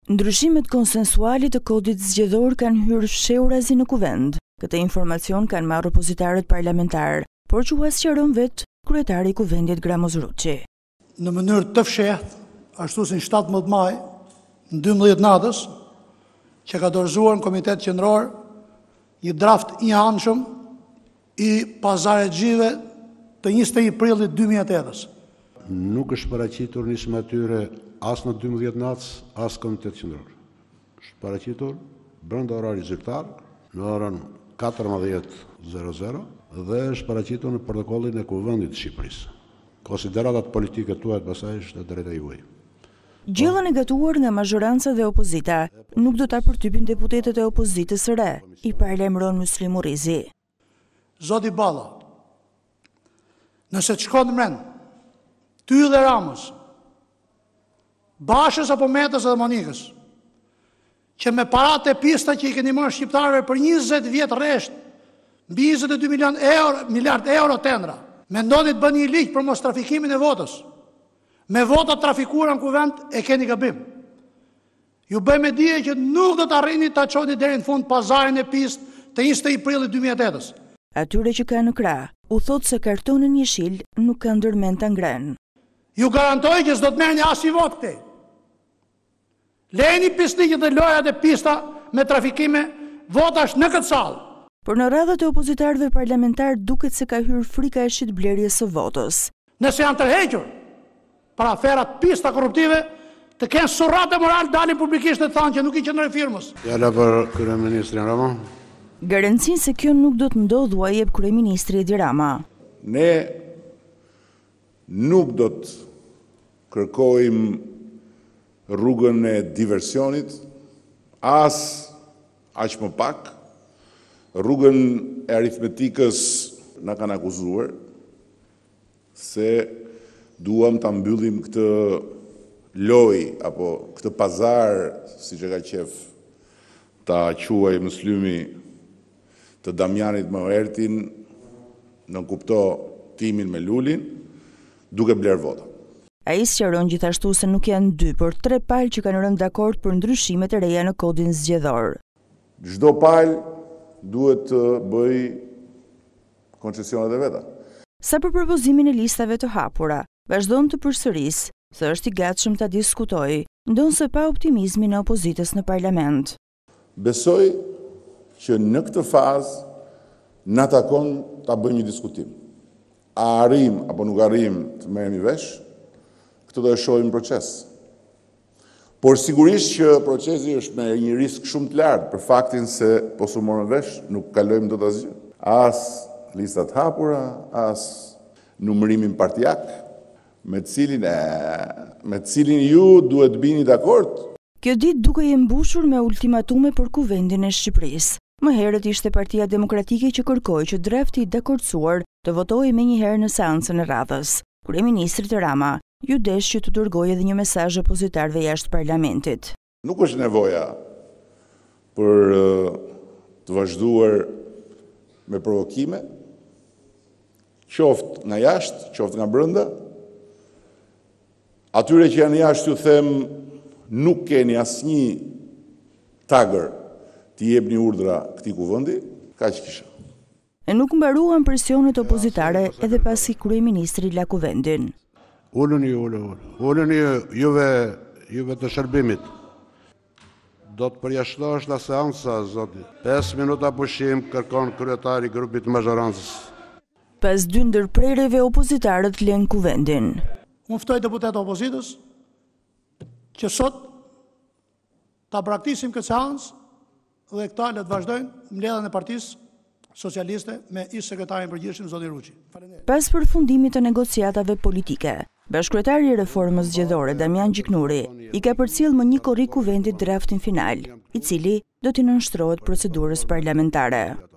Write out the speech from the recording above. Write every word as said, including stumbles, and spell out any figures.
Ndryshimet konsensuale të kodit zgjedhor kanë hyrë fshehurazi në kuvend. Këtë informacion kanë marrë opozitarët parlamentar, por që asqëron vet kryetari i kuvendit Gramoz Ruçi. Në mënyrë të fshehtë, ashtu si në shtatëmbëdhjetë maj, në dymbëdhjetë natës, që ka dorëzuar në Komitet Qendror një draft i anshëm i pazarexhive të njëzet e një prillit dy mijë e tetë. Nuk është paraqitur nismë atyre as në dymbëdhjetë natës, as Komitet Qendror. Është paraqitur brenda orarit zyrtar në orën katërmbëdhjetë e zero zero dhe është paraqitur në protokollin e Kuvendit të Shqipërisë. Konsideratat politike tuaja pasaj është drejta juaj. Gjellën e gatuar nga mazhoranca dhe opozita nuk do ta përtypin deputetët e opozitës së re, i paralajmëron Muslim Urizi. Zoti Balla, nëse të shkon mend, ty dhe Ramës, Bashës apo Metës dhe Monikës, që me paratë e pista që i keni marrë shqiptarëve për njëzet vjet rresht, mbi njëzet e dy milion euro, miliard euro tendra, mendoni të bëni një ligj për mos trafikimin e votës. Me votat trafikuara në kuvend e keni gabim. Ju bëjmë dije që nuk do të arrini ta çoni deri në fund pazarin e pistë të njëzet e një prillit dy mijë e tetë. Atyre që kanë në krah, u thot se kartonën jeshil nuk ka ndërmend ta ngrenë. Ju garantoj që s'do të merrni as një vot këtej. Lejeni pisnikët dhe lojat e pista me trafikime votash në këtë sallë. Por në radhët e opozitarëve parlamentar duket se ka hyrë frika e shitblerjes së votës. Nëse janë tërhequr për aferat pista korruptive, të kenë surrate moral dalin publikisht të thanë që nuk i qëndrojnë firmës. Fjala për kryeministrin Rama. Garancinë se kjo nuk do të ndodhë ua jep kryeministri Edi Rama. Ne nuk do të kërkojmë rrugën e diversionit, as aq më pak, rrugën e aritmetikës na kanë akuzuar se duam ta mbyllim këtë loj apo këtë pazar, siç e ka qef ta quaj Muslymi, të Damjanit me Ertin, në kupto timin me Lulin, duke bler vota. Ai sqaron gjithashtu se nuk janë dy, por tre palë që kanë rënë dakord për ndryshimet e reja në kodin zgjedhor. Çdo palë duhet të bëj koncesionet e veta. Sa për propozimin e listave të hapura, vazhdon të përsëris se është i gatshëm ta diskutojë, ndonse pa optimizmin e opozitës në parlament. Besoj që në këtë fazë na takon ta bëjmë një diskutim. A arrim apo nuk arrim të merremi vesh, këtë do e shohim në proces. Por sigurisht që procesi është me një risk shumë të lartë për faktin se po su morëm vesh, nuk kalojmë dot asgjë. As listat hapura, as numërimin partijak, me të cilin e, me të cilin ju duhet bini dakord. Kjo ditë duke e mbushur me ultimatume për kuvendin e Shqipërisë. Më herët ishte Partia Demokratike që kërkoi që drafti i dakordsuar të votojë menjëherë në seancën e radhës. Kryeministri Rama ju desh që të dërgojë edhe një mesazh opozitarëve jashtë parlamentit. Nuk është nevoja për të vazhduar me provokime, qoftë nga jashtë, qoftë nga brenda. Atyre që janë jashtë ju them, nuk keni asnjë tagër të jepni urdhra këtij kuvendi, kaq kisha. E nuk mbaruan presionet opozitare edhe pasi kryeministri la kuvendin. Ullën ju, ullën, ullën. Ullën ju, juve, juve të shërbimit. Do të përjashtosh la seansa, zoti. pesë minuta pushim kërkon kryetari i grupit të mazhorancës. Pas dy ndërprerjeve opozitarët lën kuvendin. Unë ftoj deputetë opozitës që sot ta braktisim këtë seancë dhe këta le të vazhdojnë mbledhjen e Partisë Socialiste me ish sekretarin përgjithshëm zotin Ruçi. Pas përfundimit të negociatave politike, bashkëkryetari i reformës zgjedhore Damian Gjiknuri i ka përcjell më një korrik kuvendit draftin final, i cili do t'i nënshtrohet procedurës parlamentare.